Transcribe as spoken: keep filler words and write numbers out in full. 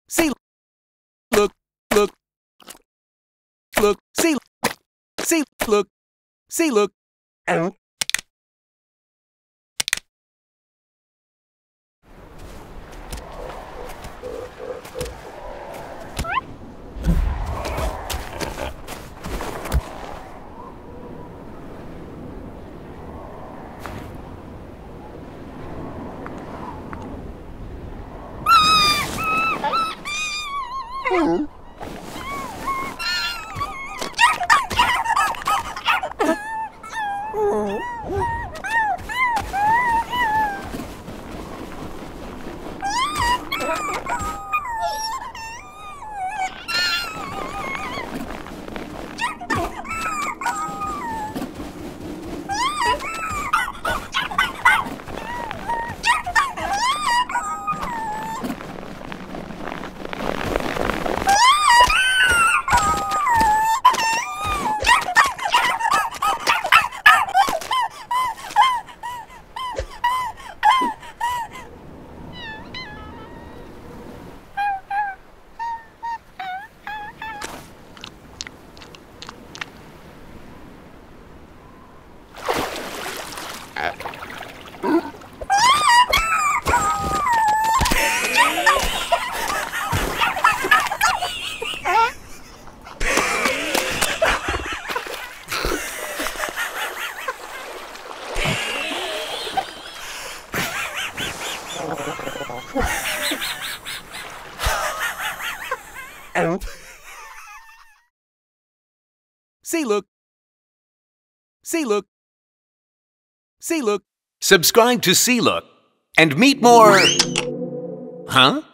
See, look, look, look, see, see, look, see, look. Oh. Oh. See, look. See, look. See, look. Subscribe to SEALOOK and meet more... Huh?